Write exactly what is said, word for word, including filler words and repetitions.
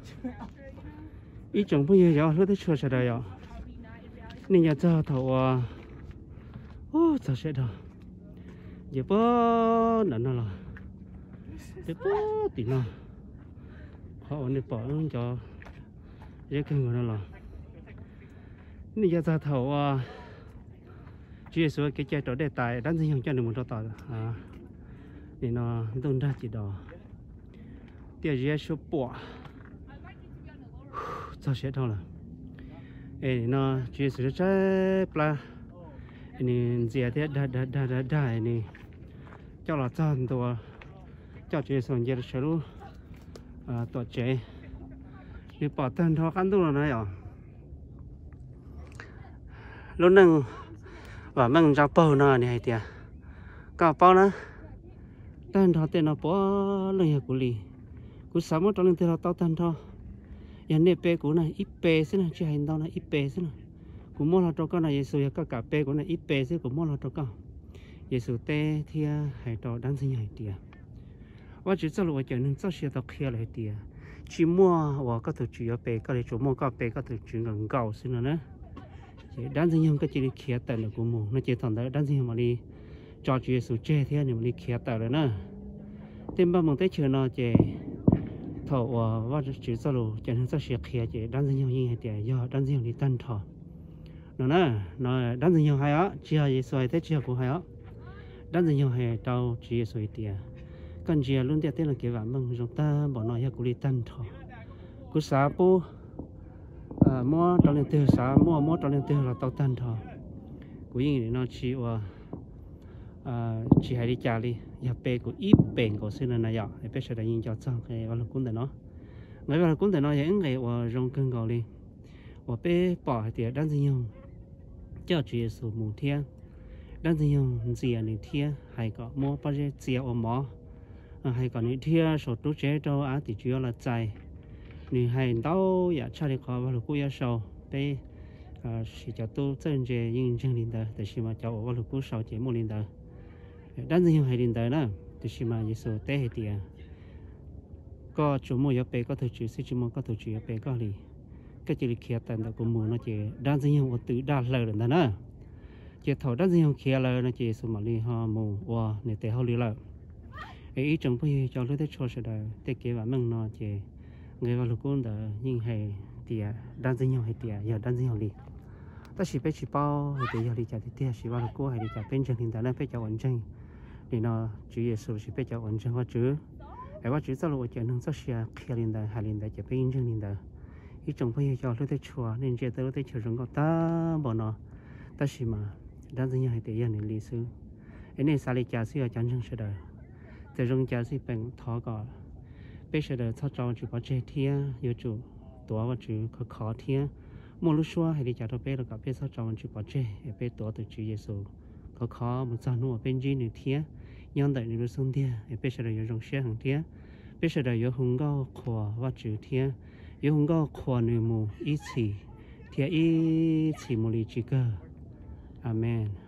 ít chồng bây giờ giờ lúc đấy chưa sẽ đây à nên nhà cho thầu à ô sao sẽ đâu giờ bố nè nó là giờ bố thì nó họ nên bỏ cho dễ kinh của nó là nên giờ cho thầu à chia số cái chơi trò đề tài đánh sinh cho được một trò tỏi à thì nó đông ra chỉ đỏ tiền gì số bỏ sao sẽ đâu là ê nó chia số trái pla này gì thế đa đa đa đa đa này cho là chọnตัวcho chia số giờ số luôn àตัวchế đi bỏ tiền thọ căn tu là này à lúc nâng và mang ra bao nó này thì cả bao nó tan thọ tiền nó bỏ lên của lì của sáu mươi trong lên tiền nó tao tan thọ giờ này pe của này ít pe xí này chỉ hành đâu này ít pe xí này của mua là cho con này Giêsu các cả pe của này ít pe xí của mua là cho con Giêsu tê thì hay cho đáng sinh hay tiệt và chỉ cho lụa chuyện nên cho xe tao kia lại tiệt chỉ mua và các thứ chỉ ở pe các thứ chủ mua các pe các thứ chỉ gần gạo xí nữa chỉ đáng sinh cái chỉ đi kia tại là của mua nó chỉ thằng đó đáng sinh mà đi cho Giêsu chơi thế này mà đi kia tại rồi nè thêm ba món tết chưa nó chỉ thọ và chỉ cho lù cho nên cho xe kia chỉ đánh dân nhiều như thế giờ đánh dân đi tân thọ nó nè nó đánh dân nhiều hay á chỉ là xoay thế chỉ của hay á đánh dân nhiều hay đâu chỉ xoay tiền cần chỉ luôn tiền là kiểu vậy mong chúng ta bỏ nó của đi tân thọ cứ xã bố mua trong lên tiêu xã mua mua trong lên tiêu là tàu tân thọ của những nó chỉ là chỉ hay đi trả đi giờ bé của ít bền của sinh này giờ bé sẽ đại diện cho cho cái vào cuốn để nó người vào cuốn để nó những ngày ở trong cơn gạo đi ở bé bỏ thì đang gì nhung cho chuyện số mù thiên đang gì nhung gì anh thiên hay có mua bao nhiêu tiền ở mỏ hay có những thiên số túi chế cho á thì chủ yếu là chạy những hay đâu giờ cho đi khó vào cuốn sầu bé chỉ cho tôi chân chế những chân linh đời để xem mà cho vào cuốn sầu chế một linh đời đánh gì hay linh đời nữa thì xem mà Giêsu tế hay tiền có chủ mua yếu bé có thể chịu sẽ chủ mua có thể chịu bé có gì cái chỉ kia tận đó của mua nó chỉ đánh gì không có tự đa lời được nữa chỉ thầu đánh gì không kia lời nó chỉ số mà đi họ mua và người ta họ đi lời ý trong bây cho lúc đấy cho sẽ đời tế kia và mừng nó chỉ người vào lúc cũng đã nhưng hay tiền đánh gì không hay tiền giờ đánh gì không đi ta chỉ biết chỉ bao hay tiền giờ đi trả tiền chỉ vào lúc cũng hay đi trả bên chân hiện tại nó phải trả ổn chân thì nó chỉ Giêsu chỉ biết trả ổn chân hóa chữ ai hóa chữ cho lụa chuyện không cho xe kia lên đời hay lên đời chỉ bên chân lên đời ý trong bây giờ cho lúc đấy chùa nên chỉ tới lúc đấy chùa chúng có ta bỏ nó ta chỉ mà đánh gì hay tiền giờ nên lý sư cái này sao lại trả sư ở chân chân sẽ đời từ trong trả sư bằng thọ cỏ bây giờ đời thọ tròn chỉ có chơi thia yêu chủ tổ và chữ khó khó thia một lúc xưa hay đi trả thôi bây giờ cả bây giờ tròn chỉ có chơi bây tổ từ chữ Giêsu khó khó một sao nữa bên dưới nữa thia nhân đại nữa xuống thia bây giờ đời dùng xe hàng thia bây giờ đời dùng hùng cao khỏa và chữ thia dùng hùng cao khỏa nữa mù ít chỉ thia ít chỉ một lý chỉ cơ amen.